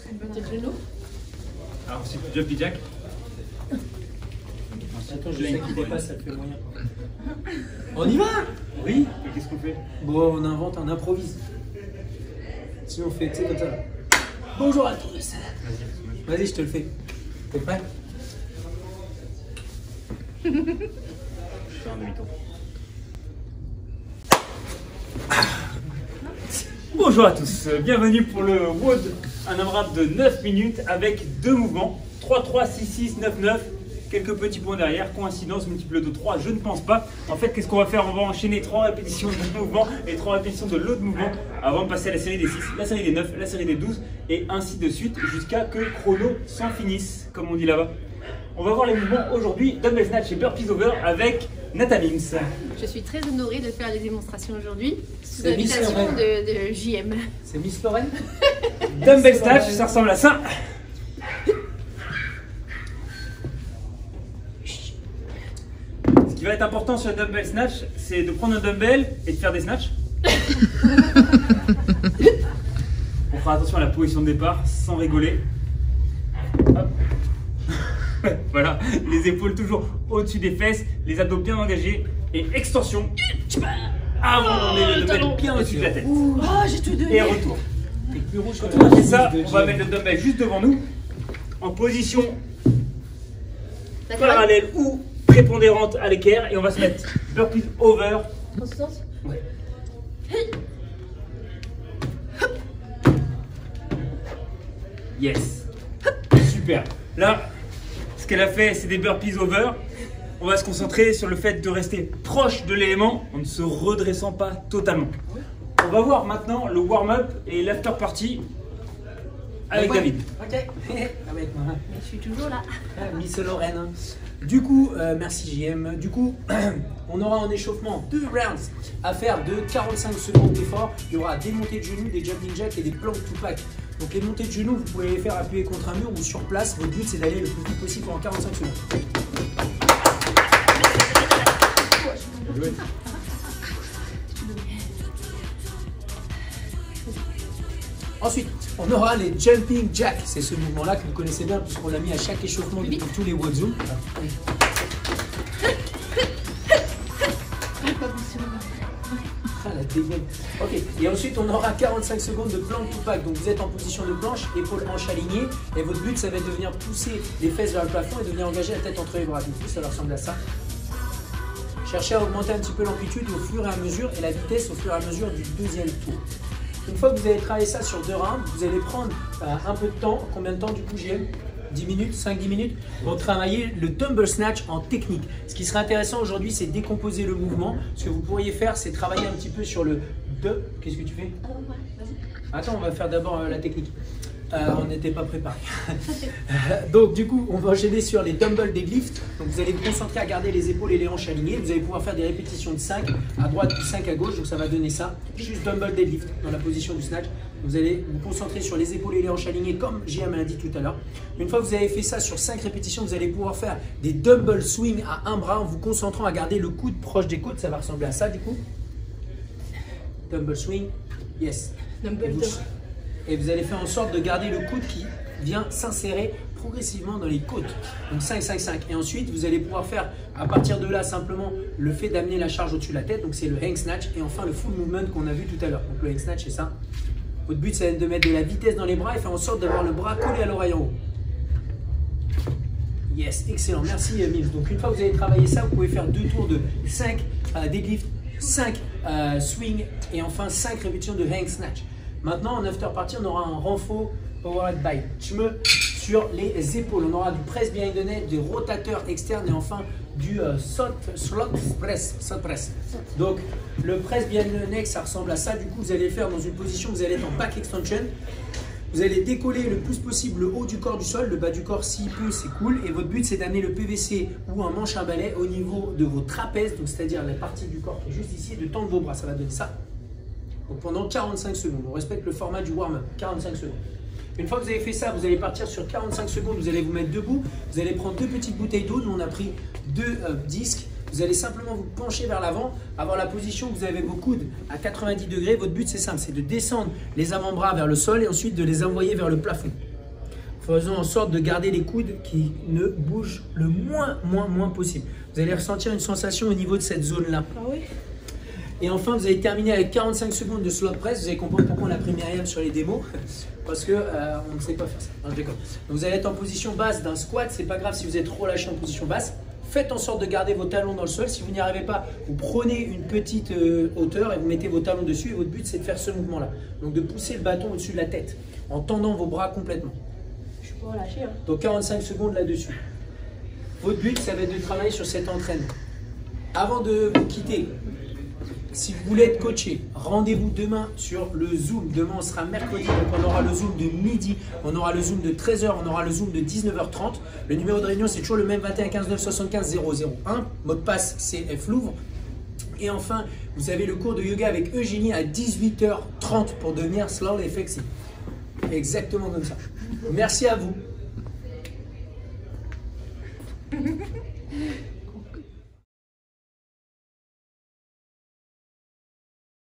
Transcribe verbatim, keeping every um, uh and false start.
Petit genou. Alors ensuite, jumpy jack. Attends, je sais qu'il dépasse, ça le fait moyen. On y va? Oui. Et qu'est-ce qu'on fait? Bon, on invente, on improvise. Si on fait, tu sais, comme ça. Bonjour à tous. Vas-y, Vas-y, je te le fais. T'es prêt? je fais un demi-tour. Bonjour à tous, bienvenue pour le WOD, un AMRAP de neuf minutes avec deux mouvements, trois trois, six six, neuf neuf, quelques petits points derrière, coïncidence multiple de trois, je ne pense pas. En fait, qu'est-ce qu'on va faire? On va enchaîner trois répétitions de mouvement et trois répétitions de l'autre mouvement avant de passer à la série des six, la série des neuf, la série des douze et ainsi de suite jusqu'à que le chrono s'en finisse, comme on dit là-bas. On va voir les mouvements aujourd'hui, dumbbell snatch et burpees over avec Nata Mims. Je suis très honorée de faire les démonstrations aujourd'hui sous C'est Miss l'invitation Lorraine. de, de J M. C'est Miss Lorraine? Dumbbell snatch, ça ressemble à ça. Ce qui va être important sur le dumbbell snatch, c'est de prendre un dumbbell et de faire des snatchs. On fera attention à la position de départ sans rigoler. Hop. Voilà, les épaules toujours au-dessus des fesses, les abdos bien engagés et extension avant d'emmener le dumbbell bien au-dessus de la tête. Oh, j'ai tout donné. Et retour. T'es plus rouge Quand que on a la fait ça, chemise de on va J M. mettre le dumbbell juste devant nous, en position D'accord. parallèle ou prépondérante à l'équerre, et on va se mettre burpees over. Dans ce sens. Ouais. Yes. Super. Là, ce qu'elle a fait, c'est des burpees over. On va se concentrer sur le fait de rester proche de l'élément en ne se redressant pas totalement. On va voir maintenant le warm-up et l'after party avec Ouais. David. Ok. Avec moi. Mais je suis toujours là. Ah, Miss Lorraine. Du coup, euh, merci J M. Du coup, on aura en échauffement deux rounds à faire de quarante-cinq secondes d'effort. Il y aura des montées de genoux, des jumping jacks et des planks to pack. Donc les montées de genoux, vous pouvez les faire appuyer contre un mur ou sur place. Votre but, c'est d'aller le plus vite possible pendant quarante-cinq secondes. Ensuite, on aura les jumping jacks. C'est ce mouvement-là que vous connaissez bien puisqu'on l'a mis à chaque échauffement depuis tous les WOD Zoom. Ah, la dégaine. Ok, et ensuite on aura quarante-cinq secondes de plank to pack. Donc vous êtes en position de planche, épaules hanches alignées, et votre but ça va être de venir pousser les fesses vers le plafond et de venir engager la tête entre les bras. Du coup, ça ressemble à ça. Cherchez à augmenter un petit peu l'amplitude au fur et à mesure et la vitesse au fur et à mesure du deuxième tour. Une fois que vous avez travaillé ça sur deux rounds, vous allez prendre euh, un peu de temps. Combien de temps du coup, J M? dix minutes, cinq dix minutes pour travailler le dumbbell snatch en technique. Ce qui serait intéressant aujourd'hui, c'est décomposer le mouvement. Ce que vous pourriez faire, c'est travailler un petit peu sur le de. Qu'est-ce que tu fais? Attends, on va faire d'abord euh, la technique. Euh, on n'était pas préparé. Donc du coup, on va enchaîner sur les dumbbell deadlift. Donc vous allez vous concentrer à garder les épaules et les hanches alignées. Vous allez pouvoir faire des répétitions de cinq à droite ou cinq à gauche. Donc ça va donner ça. Juste dumbbell deadlift dans la position du snatch. Vous allez vous concentrer sur les épaules et les hanches alignées comme J M l'a dit tout à l'heure. Une fois que vous avez fait ça sur cinq répétitions, vous allez pouvoir faire des dumbbell swing à un bras en vous concentrant à garder le coude proche des côtes. Ça va ressembler à ça du coup. Dumbbell swing. Yes. Dumbbell Et vous- de- Et vous allez faire en sorte de garder le coude qui vient s'insérer progressivement dans les côtes. Donc cinq, cinq, cinq. Et ensuite, vous allez pouvoir faire à partir de là simplement le fait d'amener la charge au-dessus de la tête. Donc c'est le hang snatch. Et enfin le full movement qu'on a vu tout à l'heure. Donc le hang snatch, c'est ça. Votre but, c'est de mettre de la vitesse dans les bras et faire en sorte d'avoir le bras collé à l'oreille en haut. Yes, excellent. Merci Mims. Donc une fois que vous avez travaillé ça, vous pouvez faire deux tours de cinq euh, deadlift, cinq euh, swing et enfin cinq répétitions de hang snatch. Maintenant, en after party, on aura un renfort power by chme sur les épaules. On aura du press behind the neck, des rotateurs externes et enfin du euh, slot, slot press, slot press. Donc, le press behind the neck, ça ressemble à ça. Du coup, vous allez le faire dans une position, vous allez être en back extension. Vous allez décoller le plus possible le haut du corps du sol, le bas du corps s'il peut, c'est cool. Et votre but, c'est d'amener le P V C ou un manche à balai au niveau de vos trapèzes, donc c'est-à-dire la partie du corps qui est juste ici, et de tendre vos bras. Ça va donner ça. Donc pendant quarante-cinq secondes, on respecte le format du warm-up, quarante-cinq secondes. Une fois que vous avez fait ça, vous allez partir sur quarante-cinq secondes, vous allez vous mettre debout, vous allez prendre deux petites bouteilles d'eau, nous on a pris deux euh, disques, vous allez simplement vous pencher vers l'avant, avoir la position que vous avez vos coudes à quatre-vingt-dix degrés. Votre but c'est simple, c'est de descendre les avant-bras vers le sol et ensuite de les envoyer vers le plafond. faisons en sorte de garder les coudes qui ne bougent le moins, moins, moins possible. Vous allez ressentir une sensation au niveau de cette zone-là. Ah oui. Et enfin, vous allez terminer avec quarante-cinq secondes de slot press. Vous allez comprendre pourquoi on a pris Myriam sur les démos. Parce que euh, on ne sait pas faire ça. Non, je déconne. Donc, vous allez être en position basse d'un squat. C'est pas grave si vous êtes trop lâché en position basse. Faites en sorte de garder vos talons dans le sol. Si vous n'y arrivez pas, vous prenez une petite euh, hauteur et vous mettez vos talons dessus. Et votre but, c'est de faire ce mouvement-là. Donc, de pousser le bâton au-dessus de la tête en tendant vos bras complètement. Je suis pas relâché. Hein. Donc, quarante-cinq secondes là-dessus. Votre but, ça va être de travailler sur cet entraînement. Avant de vous quitter, si vous voulez être coaché, rendez-vous demain sur le Zoom. Demain, on sera mercredi, donc on aura le Zoom de midi, on aura le Zoom de treize heures, on aura le Zoom de dix-neuf heures trente. Le numéro de réunion, c'est toujours le même vingt et un quinze neuf soixante-quinze zéro zéro un. Mot de passe, c'est F Louvre. Et enfin, vous avez le cours de yoga avec Eugénie à dix-huit heures trente pour devenir slowly flexi. Exactement comme ça. Merci à vous.